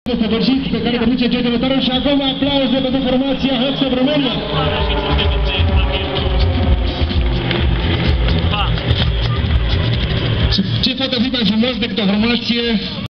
săvârșit pe care duce generatorul și acum aplauze pentru formația Hoțov România. Ce poate fi mai frumos decât o formație